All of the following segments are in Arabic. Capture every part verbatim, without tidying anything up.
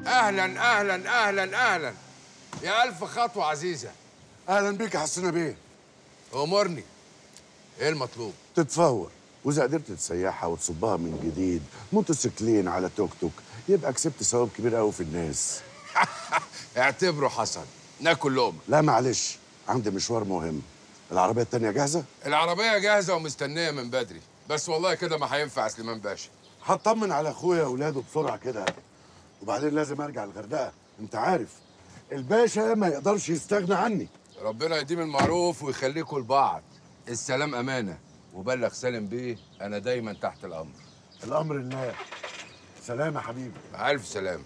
اهلا اهلا اهلا اهلا يا الف خطوه عزيزه. اهلا بيك يا حسنا بيه. امرني، ايه المطلوب؟ تتفور، واذا قدرت تسيحها وتصبها من جديد موتوسيكلين على توك توك يبقى كسبت ثواب كبير قوي في الناس. اعتبره حصل. ناكل لقمه. لا معلش، عندي مشوار مهم. العربيه التانيه جاهزه؟ العربيه جاهزه ومستنيه من بدري، بس والله كده ما هينفع يا سليمان باشا. هطمن على اخويا واولاده بسرعه كده، وبعدين لازم ارجع الغردقه. انت عارف الباشا ما يقدرش يستغنى عني. ربنا يديم المعروف ويخليكوا لبعض. السلام امانه، وبلغ سالم بيه انا دايما تحت الامر. الامر لله. سلام يا حبيبي. مع الف سلامه.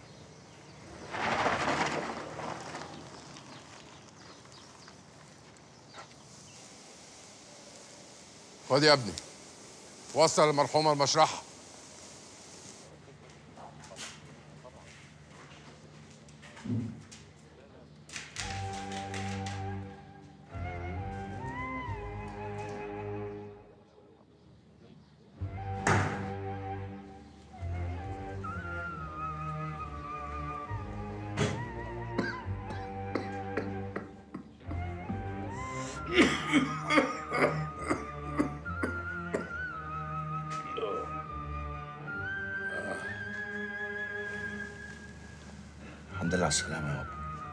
خد يا ابني، وصل المرحومه المشرحه. الحمد لله على السلامة يا بابا.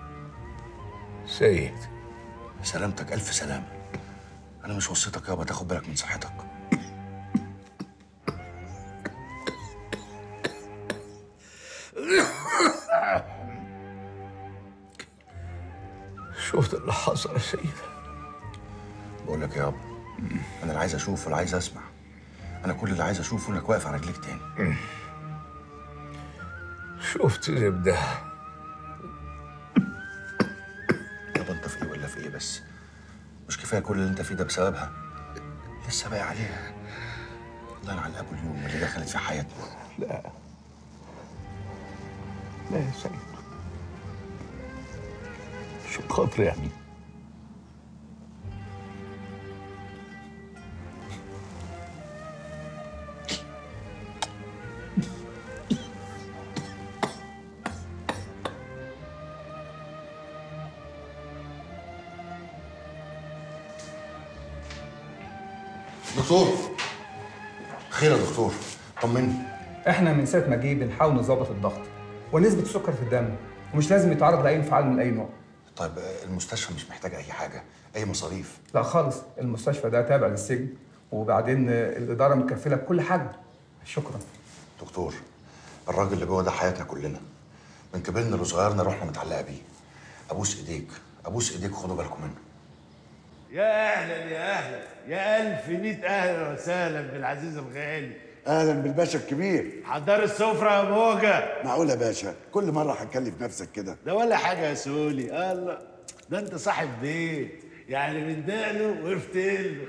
سيد، سلامتك ألف سلامة. أنا مش وصيتك يابا تاخد بالك من صحتك. شفت اللي حصل يا سيد؟ بقول لك يا يابا، أنا لا عايز أشوف ولا عايز أسمع. أنا كل اللي عايز أشوفه إنك واقف على رجليك تاني. شفت زبدة. يابا أنت في إيه ولا في إيه بس؟ مش كفاية كل اللي أنت فيه ده بسببها؟ لسه باقي عليها. الله يلعن أبو اليوم اللي دخلت في حياتنا. لا لا يا سيد، شو خاطري يعني. دكتور، خير يا دكتور، طمني. احنا من ساعه ما جه بنحاول نظبط الضغط ونسبه السكر في الدم، ومش لازم يتعرض لاي انفعال من اي نوع. طيب المستشفى مش محتاجه اي حاجه، اي مصاريف؟ لا خالص، المستشفى ده تابع للسجن، وبعدين الاداره مكفله بكل حاجه. شكرا. دكتور، الراجل اللي جوه ده حياتنا كلنا، من كبرنا لصغيرنا روحنا متعلقه بيه. ابوس ايديك، ابوس ايديك، خدوا بالكم منه. يا اهلا يا اهلا يا الف مئة اهلا وسهلا بالعزيز الغالي. اهلا بالباشا الكبير. حضر السفره يا موجه. معقول يا باشا كل مره هتكلف نفسك كده؟ ده ولا حاجه يا سولي. الله، ده انت صاحب بيت، يعني من دقنه وفتله.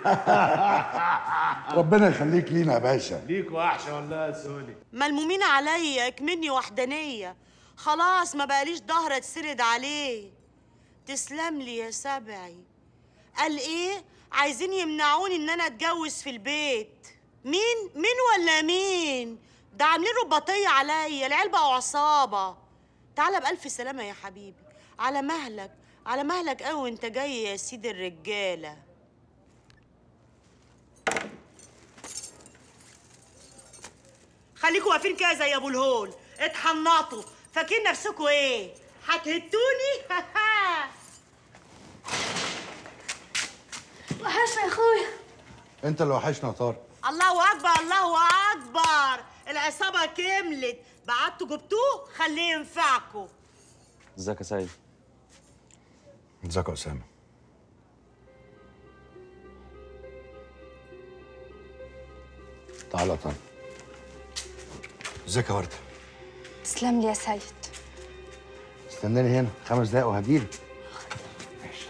ربنا يخليك لينا يا باشا. ليك وحشه والله يا سولي. ملمومين عليا اكمني وحدانيه، خلاص ما بقاليش ظهر اتسرد عليه. تسلم لي يا سبعي. قال ايه؟ عايزين يمنعوني ان انا اتجوز في البيت. مين؟ مين ولا مين؟ ده عاملين رباطيه عليا، العيال بقوا عصابه. تعالى بألف سلامه يا حبيبي، على مهلك على مهلك قوي وانت جاي يا سيد الرجاله. خليكوا واقفين كده زي ابو الهول، اتحنطوا، فاكرين نفسكوا ايه؟ هتهتوني؟ وحشنا يا اخويا. انت اللي وحشنا يا طارق. الله اكبر الله اكبر، العصابه كملت، بعتوا جبتوه خليه ينفعكوا. ازيك يا سيد؟ ازيك يا اسامه؟ تعالى يا طارق. ازيك يا ورده؟ تسلم لي يا سيد. استناني هنا خمس دقايق وهجيلك. ماشي.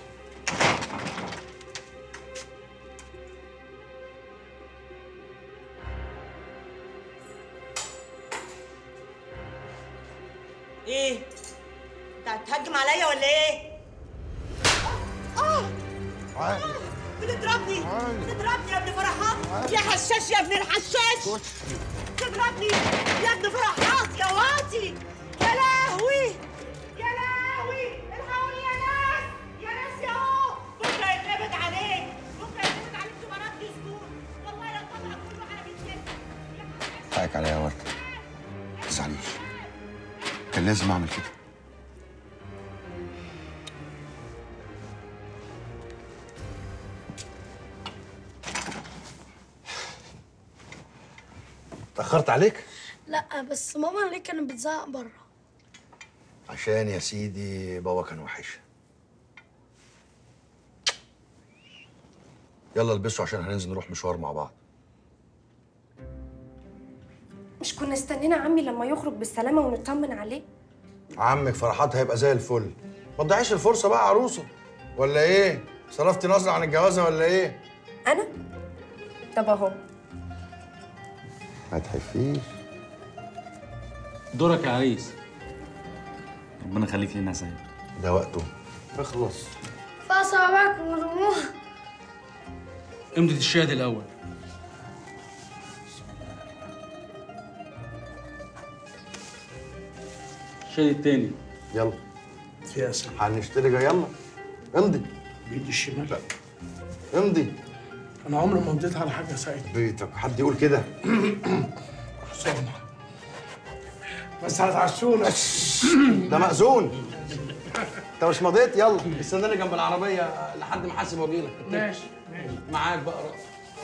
ايه؟ انت هتهجم عليا ولا ايه؟ اه اه بتضربني بتضربني يا ابن فرحات، يا حشاش يا ابن الحشاش. تضربني يا ابن فرحات يا واطي، يا لهوي معلش، كان لازم اعمل كده. اتأخرت عليك؟ لا بس ماما ليه كانت بتزعق بره؟ عشان يا سيدي بابا كان وحش. يلا البسوا عشان هننزل نروح مشوار مع بعض. مش كنا استنينا عمي لما يخرج بالسلامة ونطمن عليه؟ عمك فرحات هيبقى زي الفل. ما تضيعيش الفرصة بقى عروسه. ولا ايه؟ صرفتي نظرة عن الجوازة ولا ايه؟ أنا؟ طب أهو. ما تحفيش. دورك يا عريس. ربنا يخليك لنا يا سيد. ده وقته. اخلص. فصابعكم ورموها. امضة الشهادة الأول. الشهادة التاني. يلا. يا سلام. هنشتري جا يلا. امضي. بايدي الشمال. امضي. انا عمري ما مضيت على حاجه يا سيد. بيتك حد يقول كده. خسرنا. بس هتعشونا. ده مأذون. انت مش مضيت؟ يلا استناني جنب العربية لحد ما احاسب واجيلك. ماشي ماشي. معاك بقى رأس.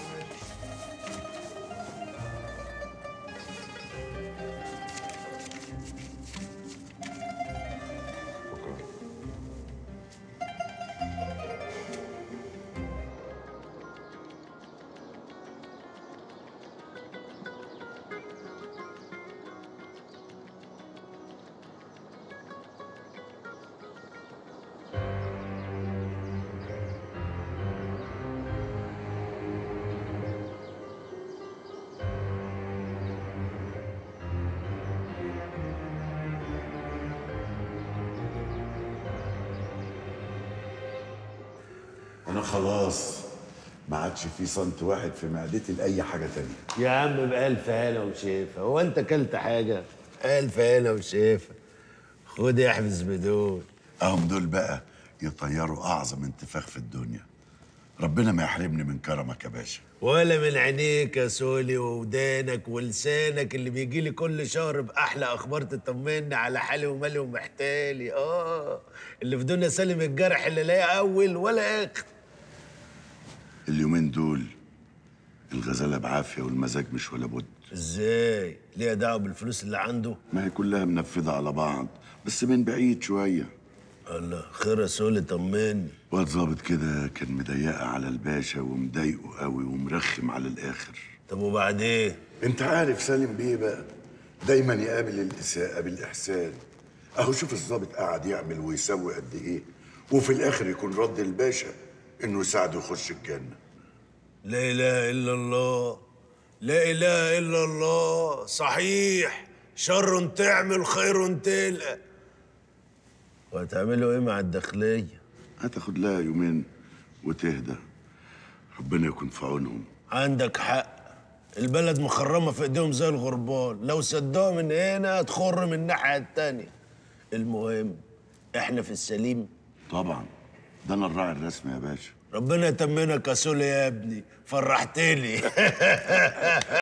انا خلاص ما عادش في سنت واحد في معدتي لاي حاجه تانية. يا عم بألف هلا وشافة، هو انت اكلت حاجه؟ ألف هلا وشافة. خد احبس بدول. اهم دول بقى يطيروا اعظم انتفاخ في الدنيا. ربنا ما يحرمني من كرمك يا باشا. ولا من عينيك يا سولي وودانك ولسانك اللي بيجي لي كل شهر باحلى اخبار تطمني على حالي ومالي ومحتالي. اه اللي في دنيا سالم الجرح اللي لا اول ولا اخر. اليومين دول الغزاله بعافيه والمزاج مش ولا بد. ازاي؟ ليها دعوه بالفلوس اللي عنده؟ ما هي كلها منفذه على بعض بس من بعيد شويه. الله خير يا سولي طمني. واد ظابط كده كان مضيقه على الباشا ومضايقه قوي ومرخم على الاخر. طب وبعدين؟ انت عارف سالم بيه بقى دايما يقابل الاساءه بالاحسان. اهو شوف الظابط قاعد يعمل ويسوي قد ايه وفي الاخر يكون رد الباشا انه يساعده يخش الجنه. لا اله الا الله، لا اله الا الله. صحيح، شر تعمل خير تلقى. وهتعملوا ايه مع الداخليه؟ هتاخد لها يومين وتهدى. ربنا يكون في عونهم. عندك حق، البلد مخرمه في ايديهم زي الغربال، لو سدوها من هنا هتخر من الناحيه التانيه. المهم احنا في السليم. طبعا ده انا الراعي الرسمي يا باشا. ربنا يتمنك يا سولي يا ابني، فرحتني.